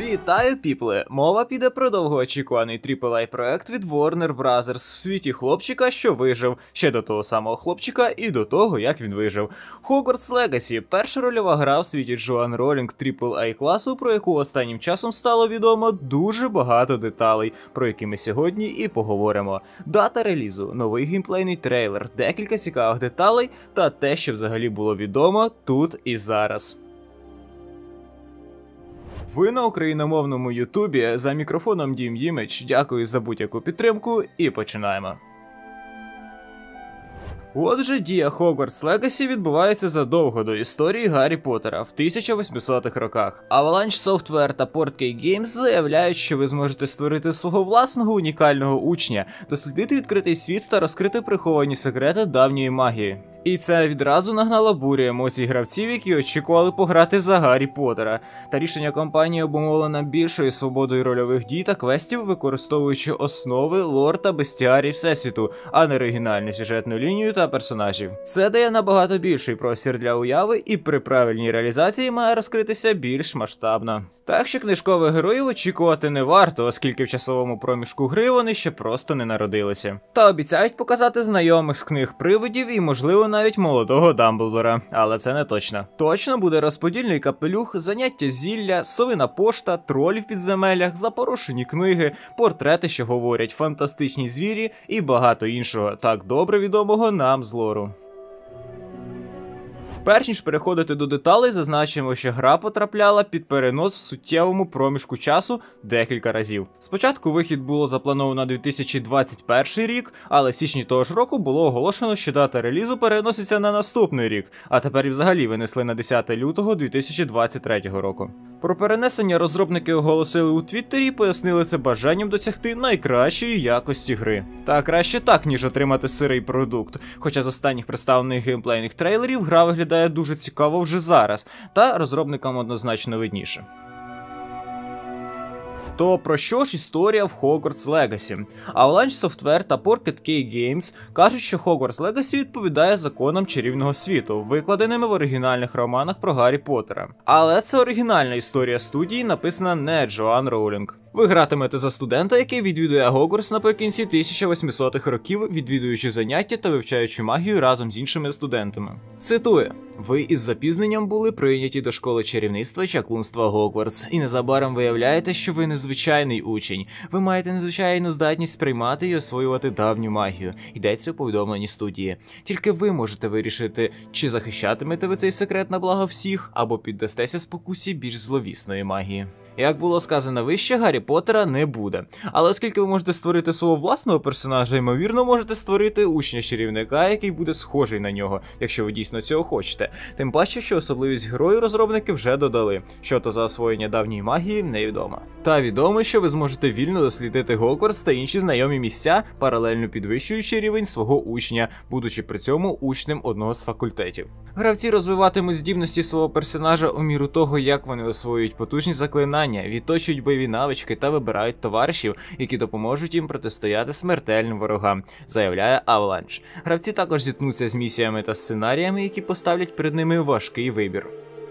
Вітаю, піпле! Мова піде про довгоочікуваний AAA проект від Warner Bros. В світі хлопчика, що вижив, ще до того самого хлопчика і до того, як він вижив. Hogwarts Legacy – перша рольова гра в світі Джоан Ролінг AAA класу, про яку останнім часом стало відомо дуже багато деталей, про які ми сьогодні і поговоримо. Дата релізу, новий геймплейний трейлер, декілька цікавих деталей та те, що взагалі було відомо тут і зараз. Ви на україномовному ютубі, за мікрофоном Дім Дімич, дякую за будь-яку підтримку і починаємо. Отже, дія Hogwarts Legacy відбувається задовго до історії Гаррі Поттера в 1800-х роках. Avalanche Software та Portkey Games заявляють, що ви зможете створити свого власного унікального учня, дослідити відкритий світ та розкрити приховані секрети давньої магії. І це відразу нагнало бурю емоцій гравців, які очікували пограти за Гаррі Поттера. Та рішення компанії обумовлено більшою свободою рольових дій та квестів, використовуючи основи, лор та бестіарій всесвіту, а не оригінальну сюжетну лінію та персонажів. Це дає набагато більший простір для уяви і при правильній реалізації має розкритися більш масштабно. Так що книжкових героїв очікувати не варто, оскільки в часовому проміжку гри вони ще просто не народилися. Та обіцяють показати знайомих з книг привидів і, можливо, навіть молодого Дамблдора, але це не точно. Точно буде розподільний капелюх, заняття зілля, совина пошта, тролі в підземеллях, запорошені книги, портрети, що говорять, фантастичні звірі і багато іншого, так добре відомого нам з лору. Перш ніж переходити до деталей, зазначимо, що гра потрапляла під перенос в суттєвому проміжку часу декілька разів. Спочатку вихід було заплановано на 2021 рік, але в січні того ж року було оголошено, що дата релізу переноситься на наступний рік, а тепер і взагалі винесли на 10 лютого 2023 року. Про перенесення розробники оголосили у Твіттері і пояснили це бажанням досягти найкращої якості гри. Та краще так, ніж отримати сирий продукт, хоча з останніх представлених геймплейних трейлерів гра виглядає дуже цікаво вже зараз, та розробникам однозначно видніше. То про що ж історія в Hogwarts Legacy? Avalanche Software та Portkey Games кажуть, що Hogwarts Legacy відповідає законам чарівного світу, викладеними в оригінальних романах про Гаррі Поттера. Але це оригінальна історія студії, написана не Джоан Роулінг. Ви гратимете за студента, який відвідує Гогвартс наприкінці 1800-х років, відвідуючи заняття та вивчаючи магію разом з іншими студентами. Цитую: «Ви із запізненням були прийняті до школи чарівництва і чаклунства Гогвартс, і незабаром виявляєте, що ви незвичайний учень. Ви маєте незвичайну здатність сприймати і освоювати давню магію», йдеться у повідомленні студії. Тільки ви можете вирішити, чи захищатимете ви цей секрет на благо всіх, або піддастеся спокусі більш зловісної магії. Як було сказано вище, Гаррі Поттера не буде. Але оскільки ви можете створити свого власного персонажа, ймовірно, можете створити учня-чарівника, який буде схожий на нього, якщо ви дійсно цього хочете. Тим паче, що особливість герою розробники вже додали. Що то за освоєння давньої магії, невідомо. Та відомо, що ви зможете вільно дослідити Гогвартс та інші знайомі місця, паралельно підвищуючи рівень свого учня, будучи при цьому учнем одного з факультетів. Гравці розвиватимуть здібності свого персонажа у міру того, як вони освоюють потужні заклинання, відточують бойові навички та вибирають товаришів, які допоможуть їм протистояти смертельним ворогам, заявляє Avalanche. Гравці також зіткнуться з місіями та сценаріями, які поставлять перед ними важкий вибір.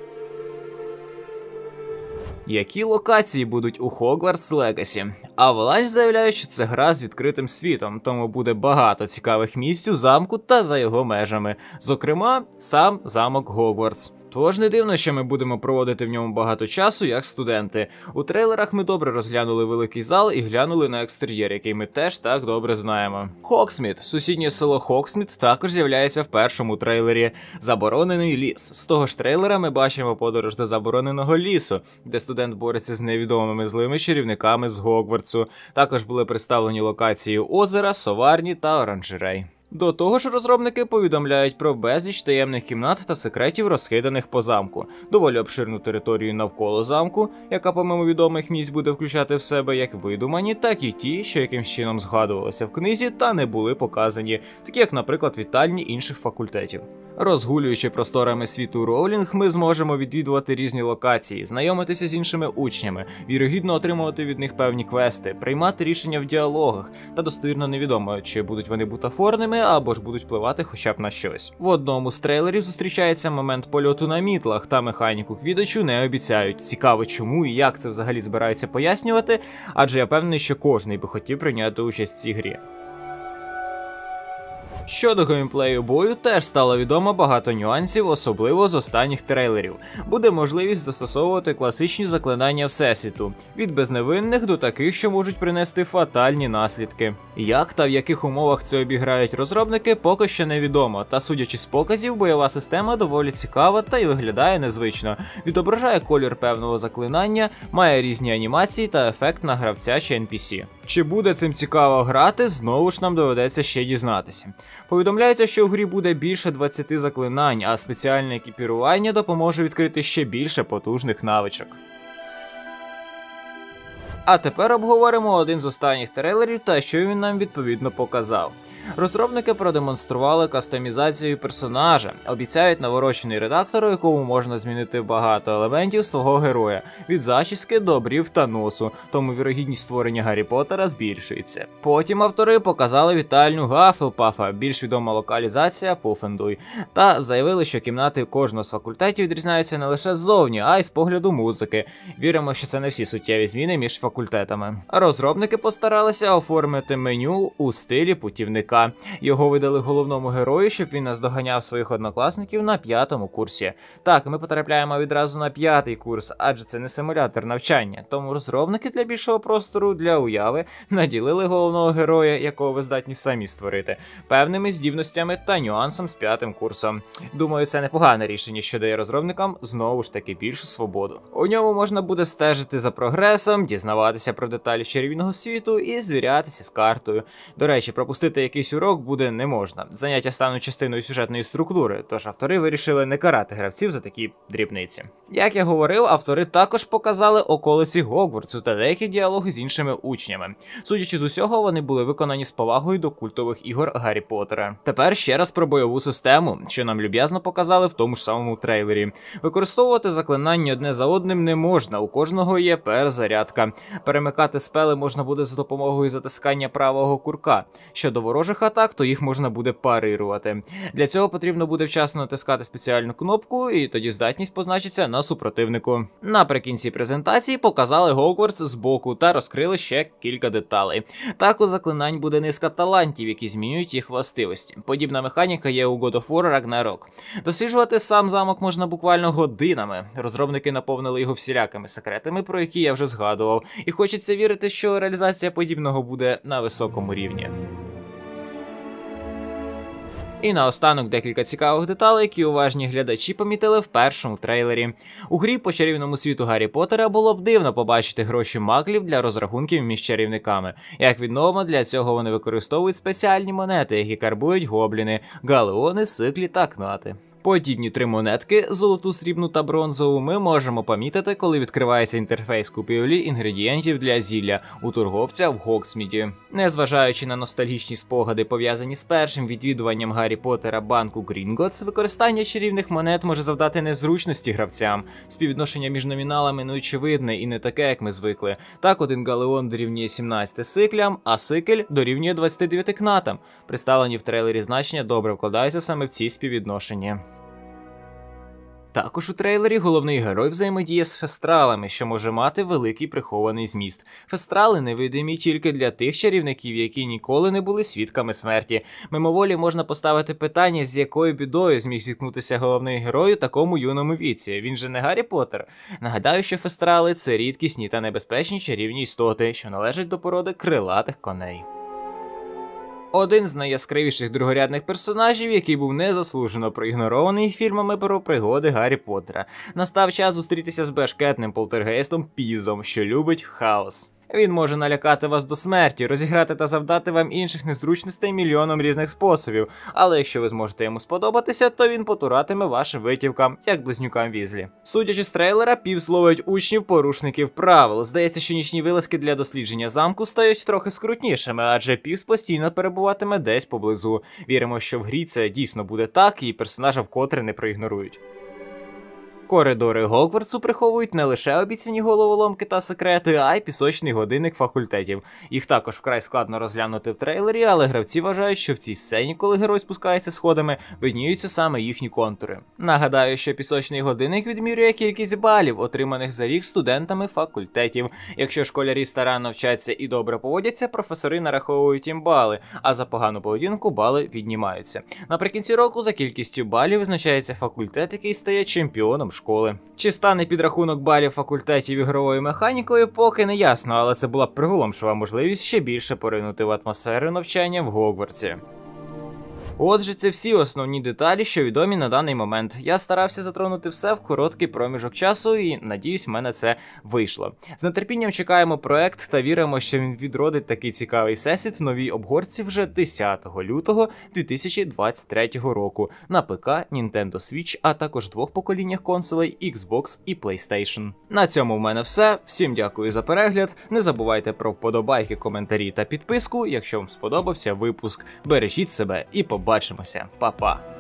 Які локації будуть у Hogwarts Legacy? Avalanche заявляє, що це гра з відкритим світом, тому буде багато цікавих місць у замку та за його межами. Зокрема, сам замок Гогвартс. Тож не дивно, що ми будемо проводити в ньому багато часу, як студенти. У трейлерах ми добре розглянули великий зал і глянули на екстер'єр, який ми теж так добре знаємо. Хоксмід, сусіднє село Хоксмід, також з'являється в першому трейлері. Заборонений ліс. З того ж трейлера ми бачимо подорож до забороненого лісу, де студент бореться з невідомими злими чарівниками з Гогвартсу. Також були представлені локації озера, соварні та оранжерей. До того ж, розробники повідомляють про безліч таємних кімнат та секретів, розкиданих по замку, доволі обширну територію навколо замку, яка, помимо відомих місць, буде включати в себе як видумані, так і ті, що якимсь чином згадувалися в книзі та не були показані, такі як, наприклад, вітальні інших факультетів. Розгулюючи просторами світу Роулінг, ми зможемо відвідувати різні локації, знайомитися з іншими учнями, вірогідно отримувати від них певні квести, приймати рішення в діалогах, та достовірно невідомо, чи будуть вони бутафорними або ж будуть впливати хоча б на щось. В одному з трейлерів зустрічається момент польоту на мітлах, та механіку квідичу не обіцяють. Цікаво, чому і як це взагалі збираються пояснювати, адже я певний, що кожний би хотів прийняти участь в цій грі. Щодо геймплею бою, теж стало відомо багато нюансів, особливо з останніх трейлерів. Буде можливість застосовувати класичні заклинання Всесвіту, від безневинних до таких, що можуть принести фатальні наслідки. Як та в яких умовах це обіграють розробники, поки що невідомо, та судячи з показів, бойова система доволі цікава та й виглядає незвично. Відображає колір певного заклинання, має різні анімації та ефект на гравця чи NPC. Чи буде цим цікаво грати, знову ж нам доведеться ще дізнатися. Повідомляється, що у грі буде більше 20 заклинань, а спеціальне екіпірування допоможе відкрити ще більше потужних навичок. А тепер обговоримо один з останніх трейлерів та що він нам відповідно показав. Розробники продемонстрували кастомізацію персонажа, обіцяють наворочений редактор, у якому можна змінити багато елементів свого героя, від зачіски до брів та носу, тому вірогідність створення Гаррі Поттера збільшується. Потім автори показали вітальню Гаффелпафа, більш відома локалізація Пуффендуй, та заявили, що кімнати кожного з факультетів відрізняються не лише ззовні, а й з погляду музики. Віримо, що це не всі суттєві зміни між факультетами. Розробники постаралися оформити меню у стилі путівника. Його видали головному герою, щоб він наздоганяв своїх однокласників на 5-му курсі. Так, ми потрапляємо відразу на 5-й курс, адже це не симулятор навчання, тому розробники для більшого простору для уяви наділили головного героя, якого ви здатні самі створити, певними здібностями та нюансом з 5-м курсом. Думаю, це непогане рішення, що дає розробникам знову ж таки більшу свободу. У ньому можна буде стежити за прогресом, дізнаватися про деталі чарівного світу і звірятися з картою. До речі, пропустити якийсь урок буде не можна. Заняття стануть частиною сюжетної структури, тож автори вирішили не карати гравців за такі дрібниці. Як я говорив, автори також показали околиці Гогвартсу та деякі діалоги з іншими учнями. Судячи з усього, вони були виконані з повагою до культових ігор Гаррі Поттера. Тепер ще раз про бойову систему, що нам люб'язно показали в тому ж самому трейлері. Використовувати заклинання одне за одним не можна, у кожного є перезарядка. Перемикати спели можна буде за допомогою затискання правого курка. Щодо ворожих атак, то їх можна буде парирувати. Для цього потрібно буде вчасно натискати спеціальну кнопку, і тоді здатність позначиться на супротивнику. Наприкінці презентації показали Гогвартс збоку та розкрили ще кілька деталей. Так, у заклинань буде низка талантів, які змінюють їх властивості. Подібна механіка є у God of War Ragnarok. Досліджувати сам замок можна буквально годинами. Розробники наповнили його всілякими секретами, про які я вже згадував, і хочеться вірити, що реалізація подібного буде на високому рівні. І наостанок декілька цікавих деталей, які уважні глядачі помітили в першому трейлері. У грі по чарівному світу Гаррі Поттера було б дивно побачити гроші маглів для розрахунків між чарівниками. Як відомо, для цього вони використовують спеціальні монети, які карбують гобліни, галеони, сиклі та кнати. Подібні три монетки, золоту, срібну та бронзову, ми можемо помітити, коли відкривається інтерфейс купівлі інгредієнтів для зілля у торговця в Гогсміді. Незважаючи на ностальгічні спогади, пов'язані з першим відвідуванням Гаррі Поттера банку Грінготс, використання чарівних монет може завдати незручності гравцям. Співвідношення між номіналами неочевидне і не таке, як ми звикли. Так, один галеон дорівнює 17 сиклям, а сикель дорівнює 29 кнатам. Представлені в трейлері значення добре вкладаються саме в ці співвідношення. Також у трейлері головний герой взаємодіє з фестралами, що може мати великий прихований зміст. Фестрали невидимі тільки для тих чарівників, які ніколи не були свідками смерті. Мимоволі можна поставити питання, з якою бідою зміг зіткнутися головний герой у такому юному віці. Він же не Гаррі Поттер. Нагадаю, що фестрали – це рідкісні та небезпечні чарівні істоти, що належать до породи крилатих коней. Один з найяскравіших другорядних персонажів, який був незаслужено проігнорований фільмами про пригоди Гаррі Поттера. Настав час зустрітися з бешкетним полтергейстом Пізом, що любить хаос. Він може налякати вас до смерті, розіграти та завдати вам інших незручностей мільйоном різних способів, але якщо ви зможете йому сподобатися, то він потуратиме вашим витівкам, як близнюкам Візлі. Судячи з трейлера, Півз ловить учнів порушників правил. Здається, що нічні вилазки для дослідження замку стають трохи скрутнішими, адже Півз постійно перебуватиме десь поблизу. Віримо, що в грі це дійсно буде так, і персонажа вкотре не проігнорують. Коридори Гогвартсу приховують не лише обіцяні головоломки та секрети, а й пісочний годинник факультетів. Їх також вкрай складно розглянути в трейлері, але гравці вважають, що в цій сцені, коли герой спускається сходами, видніються саме їхні контури. Нагадаю, що пісочний годинник відмірює кількість балів, отриманих за рік студентами факультетів. Якщо школярі старанно вчаться і добре поводяться, професори нараховують їм бали, а за погану поведінку бали віднімаються. Наприкінці року за кількістю балів визначається факультет, який стає чемпіоном школи. Чи стане підрахунок балів факультетів ігровою механікою, поки не ясно, але це була б приголомшива можливість ще більше поринути в атмосферу навчання в Гогвартсі. Отже, це всі основні деталі, що відомі на даний момент. Я старався затронути все в короткий проміжок часу і, надіюсь, в мене це вийшло. З нетерпінням чекаємо проект та віримо, що він відродить такий цікавий всесвіт в новій обгорці вже 10 лютого 2023 року на ПК, Nintendo Switch, а також двох поколіннях консолей Xbox і PlayStation. На цьому в мене все. Всім дякую за перегляд. Не забувайте про вподобайки, коментарі та підписку, якщо вам сподобався випуск. Бережіть себе і побачимося. Па-па!